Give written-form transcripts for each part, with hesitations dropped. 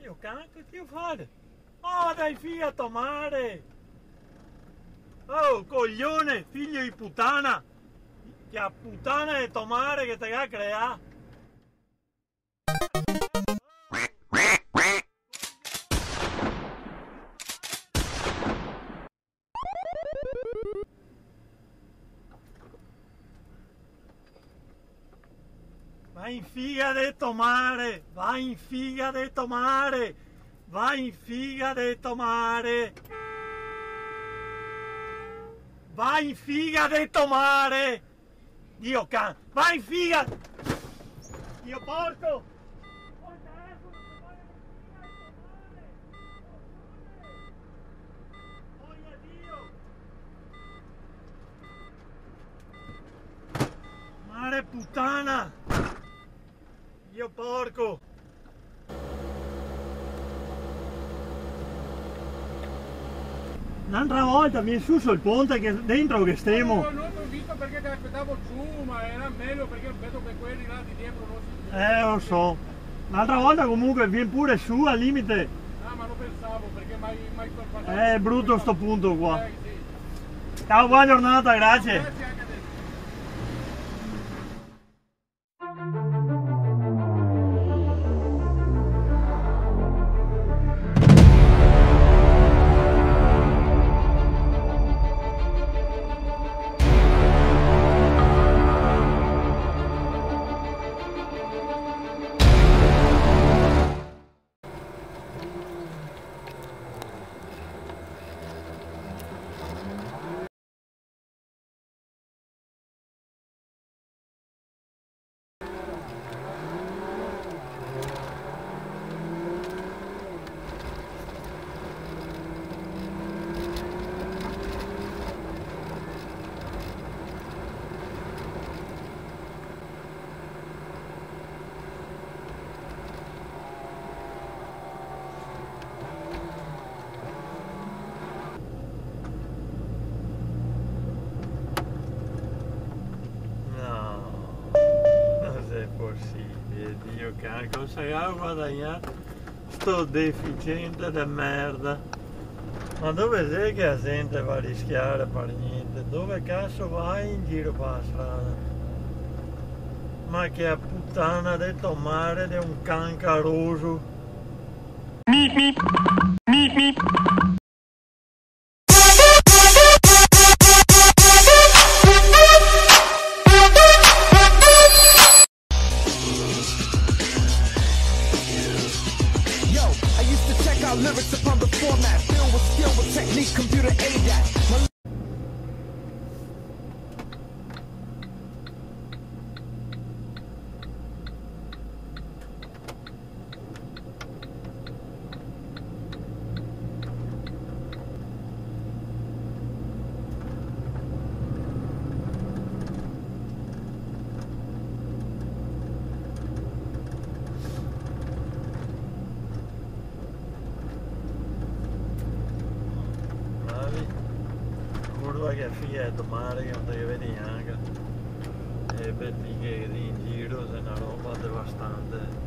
Dio cazzo, che devo fare? Oh, dai figa a tomare! Oh, coglione, figlio di puttana! Che puttana di tomare che te ha creato! Vai in figa de tomare! Vai in figa de tomare! Vai in figa de tomare! Vai in figa de tomare! Dio can! Vai in figa! Dio porco! Mare puttana! Dio porco! Un'altra volta vieni su sul ponte che dentro che stiamo. No, non ho visto perché ti aspettavo giù, ma era meglio perché vedo che quelli là di dietro non si... Lo so. Un'altra volta comunque vieni pure su al limite. Ah, ma lo pensavo perché mai passato. È brutto sto punto qua. Sì. Ciao, buona giornata, grazie. Grazie anche a te. Possibile, Dio cacchio, sai a guadagnare sto deficiente di merda. Ma dove sei che la gente va a rischiare per niente? Dove cazzo vai in giro per la strada? Ma che puttana di tomare di un cancaroso. Lyrics upon the format, filled with skill with technique, computer ADAT. Curva che figa è tomare che non te vedi neanche. E vedi che in giro c'è una roba devastante.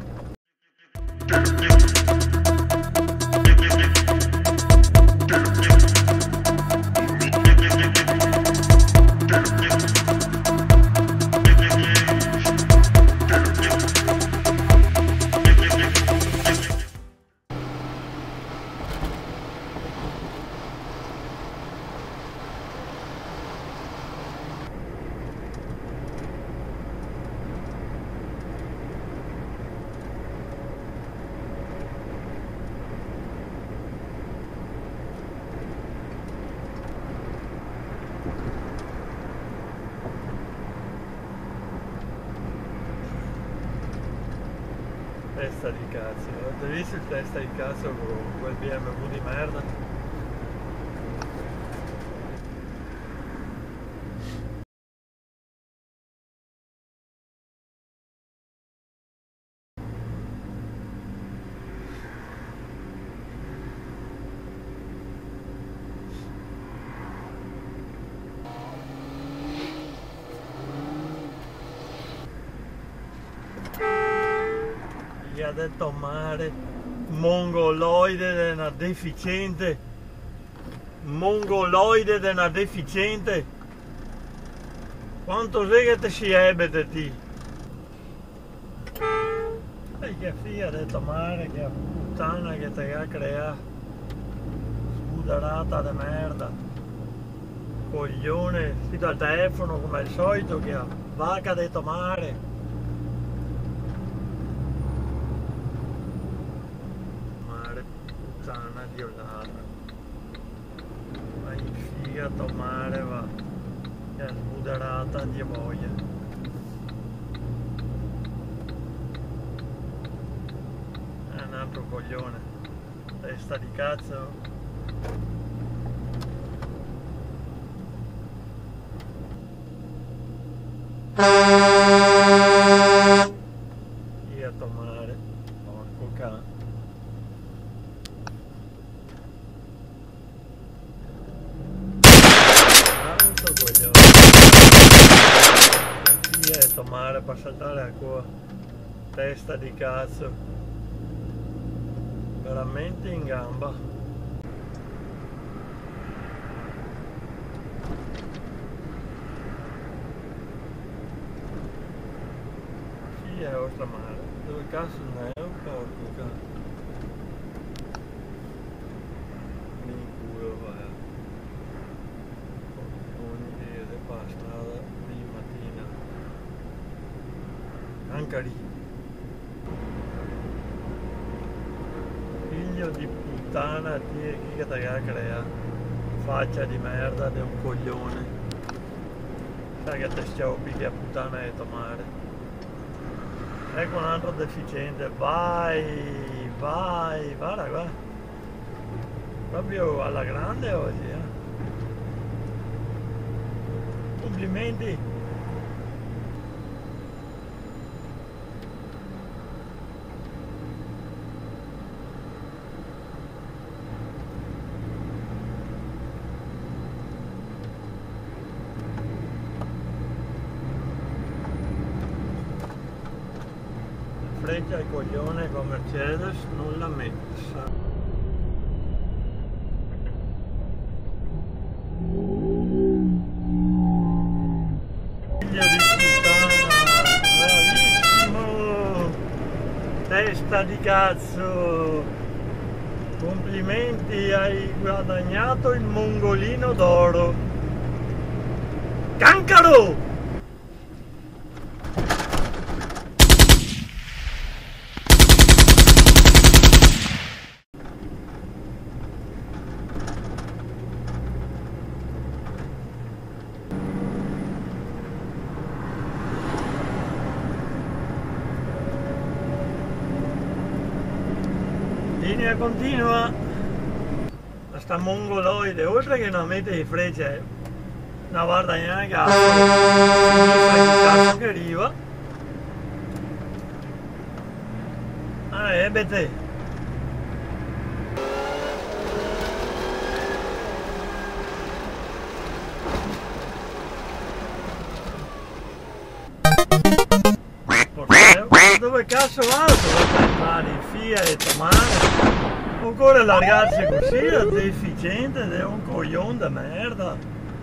Testa di cazzo, avete visto il testa di cazzo con quel BMW di merda? Mi ha detto mare, Mongoloide della deficiente. Mongoloide della deficiente. Quanto sei che te si ebbe ti? E che figa di tomare, che puttana che te ha creato. Spuderata di merda. Coglione, si dal telefono come al solito che ha vacca di tomare. Mare puttana violata. Ma in figa tomare va. Che è spuderata di voglia. Un altro coglione, testa di cazzo. Via a tomare, porco cane. Tanto coglione. Via a tomare per saltare a qua, testa di cazzo. Veramente in gamba. Chi è oltre mare? Dove cazzo ne è un porco cane? Mi culo vai. Ogni vede per la strada di mattina. Ancari. Figlio di puttana, chi che te ha creato? Faccia di merda di un coglione. Sai che te scioppi che puttana è tomare. Ecco un altro deficiente, vai, vai, guarda qua. Proprio alla grande oggi, eh. Complimenti. Freccia il coglione con Mercedes non l'ha messa. Figlio di puttana, bravissimo, testa di cazzo, complimenti, hai guadagnato il mongolino d'oro. Cancaro! Linea continua a sta mongoloide, oltre che non mette di frecce, una guarda neanche a cazzo che arriva. Ebbe dove cazzo vado? Dove fia e tomare? Ancora allargarsi così è deficiente ed è un coglione da merda.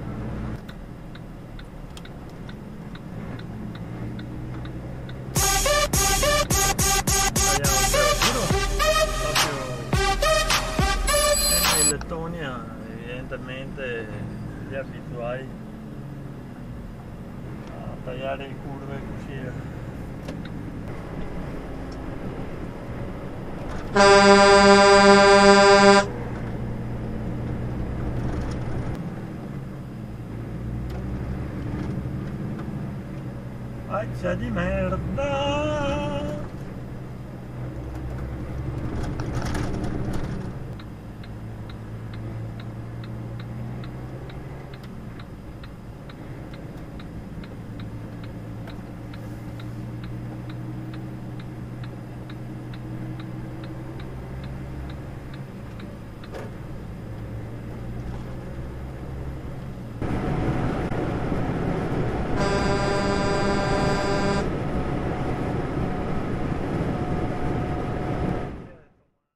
In Lettonia evidentemente gli abituai a tagliare le curve così. Faccia di merda!